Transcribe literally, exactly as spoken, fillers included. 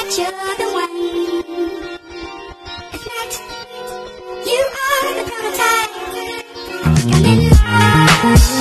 that you're the one. If not, you are the prototype. I think I'm in love.